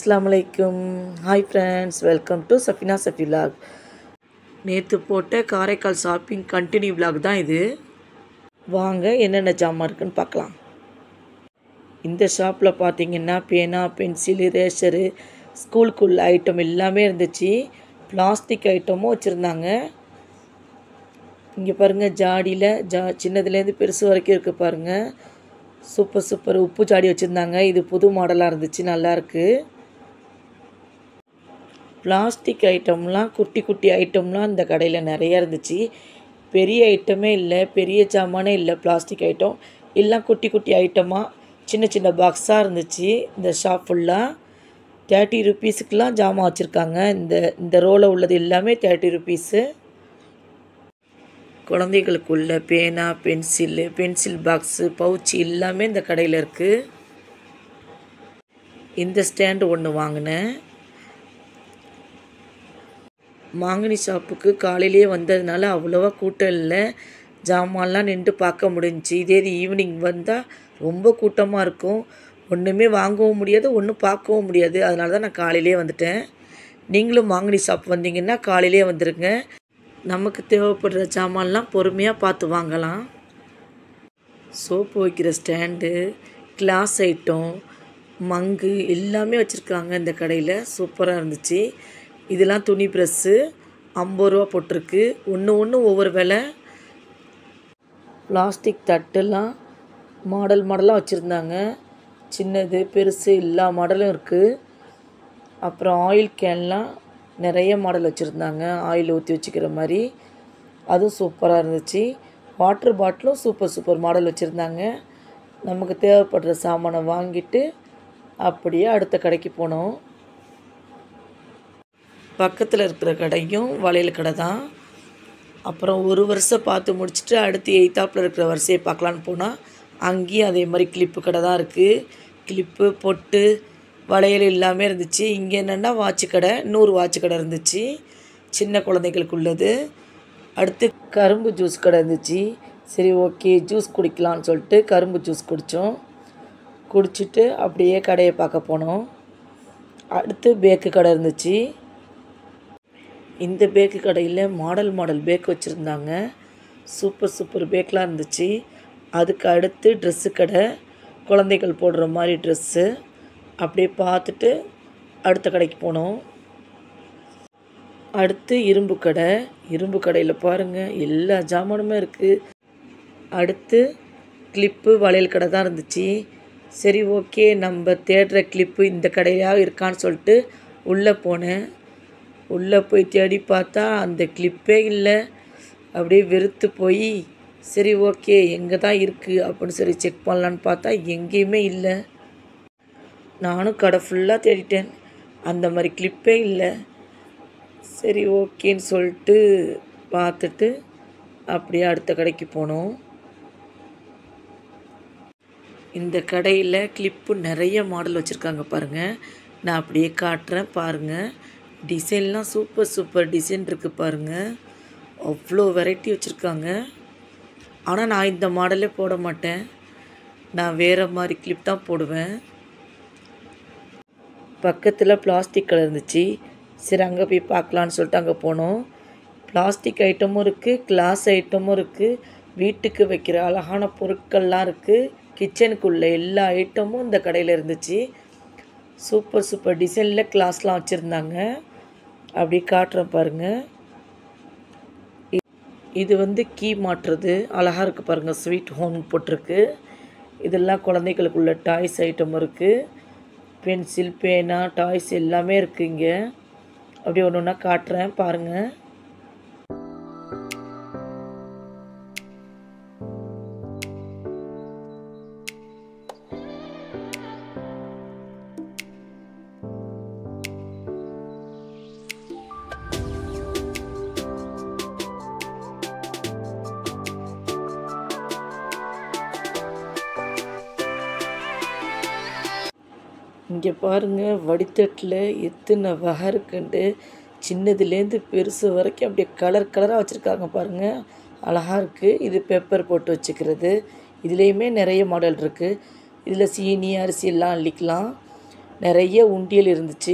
அஸ்ஸலாமுஅலைக்கும். Hi friends, welcome to Safina Safi vlog. நேற்று போட்ட Karaikal shopping continue vlog தான் இது. வாங்க என்னென்ன ஜாமான் இருக்குன்னு பார்க்கலாம். இந்த ஷாப்பில் பார்த்தீங்கன்னா பேனா, பென்சிலு, ரேஷரு, ஸ்கூலுக்குள்ள ஐட்டம் எல்லாமே இருந்துச்சு. பிளாஸ்டிக் ஐட்டமும் வச்சுருந்தாங்க. இங்கே பாருங்கள், ஜாடியில் சின்னதுலேருந்து பெருசு வரைக்கும் இருக்குது பாருங்கள். சூப்பர் உப்பு ஜாடி வச்சுருந்தாங்க. இது புது மாடலாக இருந்துச்சு, நல்லாயிருக்கு. பிளாஸ்டிக் ஐட்டம்லாம் குட்டி ஐட்டம்லாம் இந்த கடையில் நிறையா இருந்துச்சு. பெரிய ஐட்டமே இல்லை, பெரிய ஜாமானே இல்லை. பிளாஸ்டிக் ஐட்டம் எல்லாம் குட்டி ஐட்டமாக சின்ன பாக்ஸாக இருந்துச்சு. இந்த ஷாப் ஃபுல்லாக 30 ருபீஸுக்கெலாம் ஜாமான் வச்சுருக்காங்க. இந்த ரோவில் உள்ளது எல்லாமே 30 ருபீஸு. குழந்தைகளுக்குள்ள பேனா, பென்சில் பாக்ஸு, பவுச்சு எல்லாமே இந்த கடையில் இருக்குது. இந்த ஸ்டாண்டு ஒன்று வாங்கினேன். மாங்கனி ஷாப்புக்கு காலையிலே வந்ததுனால அவ்வளோவா கூட்டம் இல்லை. ஜாமான்லாம் நின்று பார்க்க முடிஞ்சிச்சு. இதே ஈவினிங் வந்தால் ரொம்ப கூட்டமாக இருக்கும். ஒன்றுமே வாங்கவும் முடியாது, ஒன்றும் பார்க்கவும் முடியாது. அதனால தான் நான் காலையிலே வந்துட்டேன். நீங்களும் மாங்கனி ஷாப் வந்தீங்கன்னா காலையிலே வந்துடுங்க. நமக்கு தேவைப்படுற ஜாமான்லாம் பொறுமையாக பார்த்து வாங்கலாம். சோப்பு வைக்கிற ஸ்டாண்டு, கிளாஸ் ஐட்டம், மங்கு எல்லாமே வச்சுருக்காங்க இந்த கடையில். சூப்பராக இருந்துச்சு. இதெல்லாம் துணி ப்ரெஸ்ஸு 50 ரூபா போட்டிருக்கு. ஒன்று ஒவ்வொரு விலை. பிளாஸ்டிக் தட்டுலாம் மாடலாக வச்சுருந்தாங்க. சின்னது பெருசு எல்லா மாடலும் இருக்குது. அப்புறம் ஆயில் கேன்லாம் நிறைய மாடல் வச்சுருந்தாங்க. ஆயில் ஊற்றி வச்சுக்கிற மாதிரி, அதுவும் சூப்பராக இருந்துச்சு. வாட்டர் பாட்டிலும் சூப்பர் மாடல் வச்சுருந்தாங்க. நமக்கு தேவைப்படுற சாமானை வாங்கிட்டு அப்படியே அடுத்த கடைக்கு போனோம். பக்கத்தில் இருக்கிற கடையும் வளையல் கடை தான். அப்புறம் ஒரு வருஷம் பார்த்து முடிச்சுட்டு அடுத்து எய்த்தாப்பில் இருக்கிற வரிசையை பார்க்கலான்னு போனால் அங்கேயும் அதே மாதிரி கிளிப்பு கடை தான் இருக்குது. கிளிப்பு, பொட்டு, வளையல் எல்லாமே இருந்துச்சு. இங்கே என்னென்னா வாட்சு கடை, 100 வாட்சு கடை இருந்துச்சு, சின்ன குழந்தைகளுக்கு உள்ளது. அடுத்து கரும்பு ஜூஸ் கடை இருந்துச்சு. சரி, ஓகே, ஜூஸ் குடிக்கலான்னு சொல்லிட்டு கரும்பு ஜூஸ் குடித்தோம். குடிச்சிட்டு அப்படியே கடையை பார்க்க போனோம். அடுத்து பேக்கு கடை இருந்துச்சு. இந்த பேக்கு கடையில் மாடல் பேக் வச்சுருந்தாங்க. சூப்பர் பேக்கெலாம் இருந்துச்சு. அதுக்கு அடுத்து ட்ரெஸ்ஸு கடை, குழந்தைகள் போடுற மாதிரி ட்ரெஸ்ஸு. அப்படியே பார்த்துட்டு அடுத்த கடைக்கு போனோம். அடுத்து இரும்பு கடையில் பாருங்கள் எல்லா ஜாமானுமே இருக்குது. அடுத்து கிளிப்பு, வளையல் கடை தான் இருந்துச்சு. சரி, ஓகே, நம்ம தேடுற கிளிப்பு இந்த கடையாக இருக்கான்னு சொல்லிட்டு உள்ளே போனேன். உள்ளே போய் தேடி பார்த்தா அந்த கிளிப்பே இல்லை. அப்படியே வெறுத்து போய் சரி, ஓகே, எங்கே தான் இருக்குது அப்படின்னு சொல்லி செக் பண்ணலான்னு பார்த்தா எங்கேயுமே இல்லை. நானும் கடை ஃபுல்லாக தேடிட்டேன், அந்த மாதிரி கிளிப்பே இல்லை. சரி, ஓகேன்னு சொல்லிட்டு பார்த்துட்டு அப்படியே அடுத்த கடைக்கு போனோம். இந்த கடையில் கிளிப்பு நிறைய மாடல் வச்சுருக்காங்க பாருங்கள். நான் அப்படியே காட்டுறேன் பாருங்கள். டிசைன்லாம் சூப்பர் டிசைன் இருக்குது பாருங்கள். அவ்வளோ வெரைட்டி வச்சுருக்காங்க. ஆனால் நான் இந்த மாடலே போட மாட்டேன். நான் வேறு மாதிரி கிளிப் தான் போடுவேன். பக்கத்தில் பிளாஸ்டிக் கடை இருந்துச்சு. சரி, அங்கே போய் பார்க்கலான்னு சொல்லிட்டு அங்கே போனோம். பிளாஸ்டிக் ஐட்டமும் இருக்குது, கிளாஸ் ஐட்டமும் இருக்குது, வீட்டுக்கு வைக்கிற அழகான பொருட்கள்லாம் இருக்குது. கிச்சனுக்குள்ள எல்லா ஐட்டமும் இந்த கடையில் இருந்துச்சு. சூப்பர் டிசைனில் கிளாஸ்லாம் வச்சுருந்தாங்க. அப்படி காட்டுறேன் பாருங்கள். இது கீ மாட்டுறது அழகாக இருக்குது பாருங்கள். ஸ்வீட் ஹோம் போட்டிருக்கு. இதெல்லாம் குழந்தைகளுக்குள்ள டாய்ஸ் ஐட்டம் இருக்குது. பென்சில், பேனா, டாய்ஸ் எல்லாமே இருக்குது இங்கே. அப்படியே ஒன்று காட்டுறேன் பாருங்கள். இங்கே பாருங்கள், வடித்தட்டில் எத்தனை வகை இருக்குன்ட்டு. சின்னதுலேருந்து பெருசு வரைக்கும் அப்படியே கலராக வச்சுருக்காங்க பாருங்கள். அழகாக இருக்குது. இது பெப்பர் போட்டு வச்சுக்கிறது. இதுலேயுமே நிறைய மாடல் இருக்குது. இதில் சீனி, அரிசி எல்லாம் அள்ளிக்கலாம். நிறைய உண்டியல் இருந்துச்சு.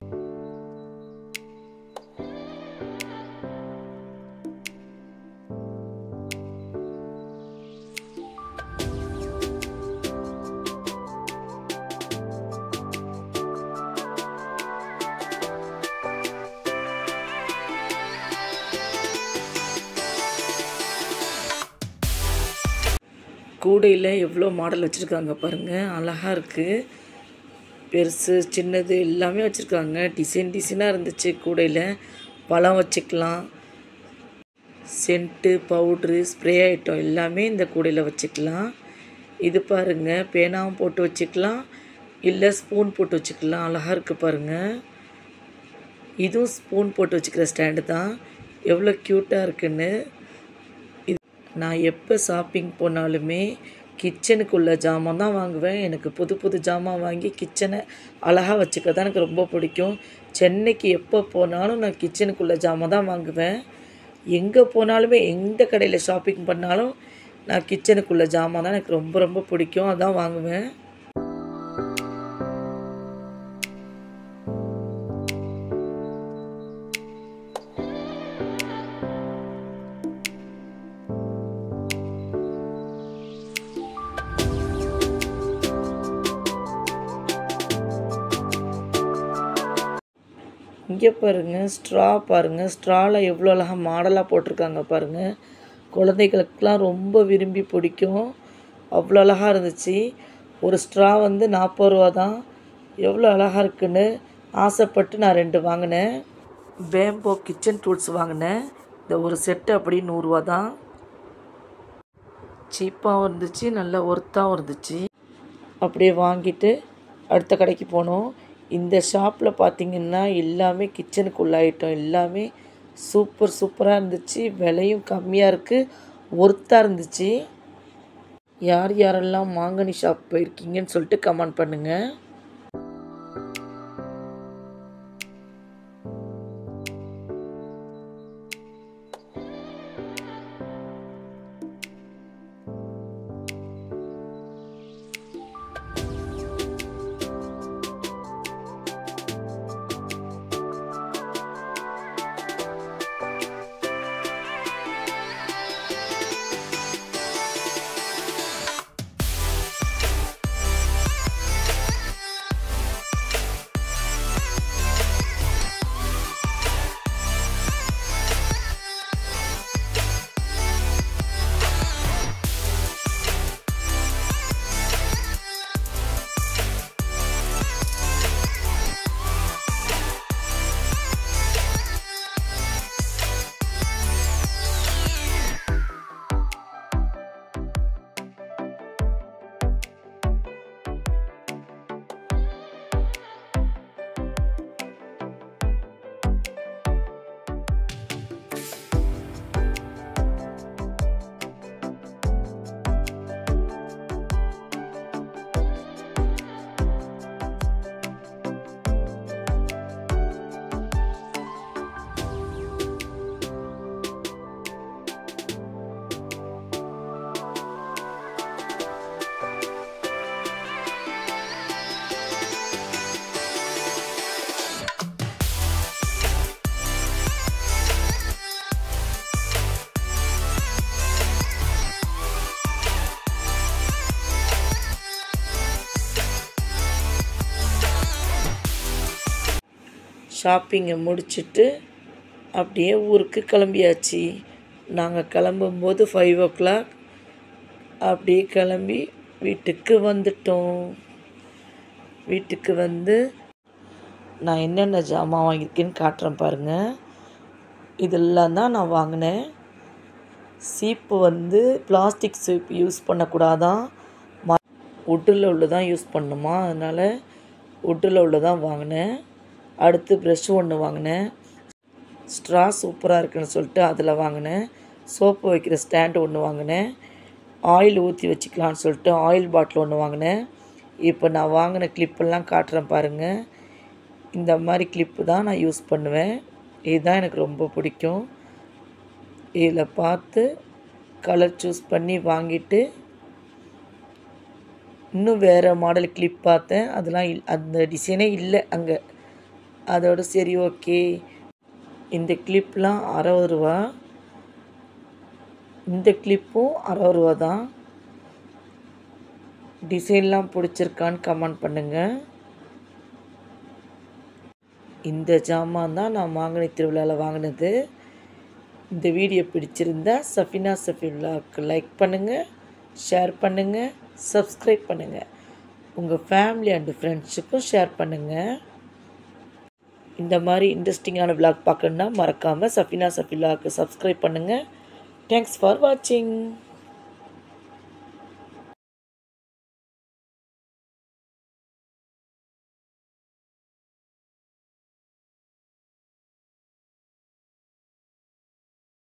கூடையில் எவ்வளோ மாடல் வச்சுருக்காங்க பாருங்கள், அழகாக இருக்குது. பெருசு சின்னது எல்லாமே வச்சுருக்காங்க. டிசைனாக இருந்துச்சு. கூடையில் பழம் வச்சுக்கலாம், சென்ட்டு, பவுட்ரு, ஸ்ப்ரே ஐட்டம் எல்லாமே இந்த கூடையில் வச்சுக்கலாம். இது பாருங்கள், பேனாவும் போட்டு வச்சுக்கலாம், இல்லை ஸ்பூன் போட்டு வச்சுக்கலாம். அழகாக இருக்குது பாருங்கள். இதுவும் ஸ்பூன் போட்டு வச்சுக்கிற ஸ்டாண்டு தான். எவ்வளோ க்யூட்டாக இருக்குன்னு. நான் எப்போ ஷாப்பிங் போனாலுமே கிச்சனுக்குள்ள ஜாமான் தான் வாங்குவேன். எனக்கு புது புது ஜாமான் வாங்கி கிச்சனை அழகாக வச்சுக்க தான் எனக்கு ரொம்ப பிடிக்கும். சென்னைக்கு எப்போ போனாலும் நான் கிச்சனுக்குள்ள ஜாமான் தான் வாங்குவேன். எங்கே போனாலுமே எந்த கடையில் ஷாப்பிங் பண்ணாலும் நான் கிச்சனுக்குள்ள ஜாமான் தான் எனக்கு ரொம்ப ரொம்ப பிடிக்கும். அதான் வாங்குவேன். இங்கே பாருங்கள், ஸ்ட்ரா பாருங்கள். ஸ்ட்ராவில் எவ்வளோ அழகாக மாடலாக போட்டிருக்காங்க பாருங்கள். குழந்தைகளுக்கெலாம் ரொம்ப விரும்பி பிடிக்கும். அவ்வளோ அழகாக இருந்துச்சு. ஒரு ஸ்ட்ரா வந்து 40 ரூபா தான். எவ்வளோ அழகாக இருக்குன்னு ஆசைப்பட்டு நான் 2 வாங்கினேன். பேம்போ கிச்சன் டூல்ஸ் வாங்கினேன். இந்த ஒரு செட்டு அப்படி 100 ரூபா தான். சீப்பாகவும் இருந்துச்சு, நல்ல ஒர்த்தாகவும் இருந்துச்சு. அப்படியே வாங்கிட்டு அடுத்த கடைக்கு போனோம். இந்த ஷாப்பில் பார்த்திங்கன்னா எல்லாமே கிச்சனுக்குள்ள ஐட்டம் எல்லாமே சூப்பராக இருந்துச்சு. விலையும் கம்மியாக இருக்குது, ஒர்த்தாக இருந்துச்சு. யார் யாரெல்லாம் மாங்கனி ஷாப் போயிருக்கீங்கன்னு சொல்லிட்டு கமெண்ட் பண்ணுங்கள். ஷாப்பிங்கை முடிச்சுட்டு அப்படியே ஊருக்கு கிளம்பியாச்சு. நாங்கள் கிளம்பும்போது 5 o'clock. அப்படியே கிளம்பி வீட்டுக்கு வந்துட்டோம். வீட்டுக்கு வந்து நான் என்னென்ன ஜாமான் வாங்கியிருக்கேன்னு காட்டுறேன் பாருங்கள். இதெல்லாம் தான் நான் வாங்கினேன். சீப்பு வந்து பிளாஸ்டிக் சீப்பு யூஸ் பண்ணக்கூடாதான், உட்டில் உள்ளதான் யூஸ் பண்ணணுமா, அதனால் உட்டில் உள்ளதான் வாங்கினேன். அடுத்து ப்ரெஷ் ஒன்று வாங்கினேன். ஸ்ட்ரா சூப்பராக இருக்குன்னு சொல்லிட்டு அதில் வாங்கினேன். சோப்பு வைக்கிற ஸ்டாண்டு ஒன்று வாங்கினேன். ஆயில் ஊற்றி வச்சுக்கலான்னு சொல்லிட்டு ஆயில் பாட்டில் ஒன்று வாங்கினேன். இப்போ நான் வாங்கின கிளிப்பெல்லாம் காட்டுறேன் பாருங்கள். இந்த மாதிரி கிளிப்பு தான் நான் யூஸ் பண்ணுவேன். இதுதான் எனக்கு ரொம்ப பிடிக்கும். இதில் பார்த்து கலர் சூஸ் பண்ணி வாங்கிட்டு இன்னும் வேறு மாடல் கிளிப் பார்த்தேன், அதெல்லாம் அந்த டிசைனே இல்லை அங்கே. அதோட சரி ஓகே, இந்த கிளிப்லாம் 60 ரூபா, இந்த கிளிப்பும் 60 ரூபா தான். டிசைன்லாம் பிடிச்சிருக்கான்னு கமெண்ட் பண்ணுங்கள். இந்த ஜாமான் தான் நான் மாங்கனி திருவிழாவில் வாங்கினது. இந்த வீடியோ பிடிச்சிருந்தா சஃபினா விலாக்கு லைக் பண்ணுங்கள், ஷேர் பண்ணுங்கள், சப்ஸ்கிரைப் பண்ணுங்கள். உங்கள் ஃபேமிலி அண்டு ஃப்ரெண்ட்ஸுக்கும் ஷேர் பண்ணுங்கள். இந்த மாதிரி இன்ட்ரெஸ்டிங்கான விலாக் பார்க்கணுன்னா மறக்காமல் சஃபினா விலாக்கு சப்ஸ்கிரைப் பண்ணுங்கள். தேங்க்ஸ் ஃபார் வாட்சிங்.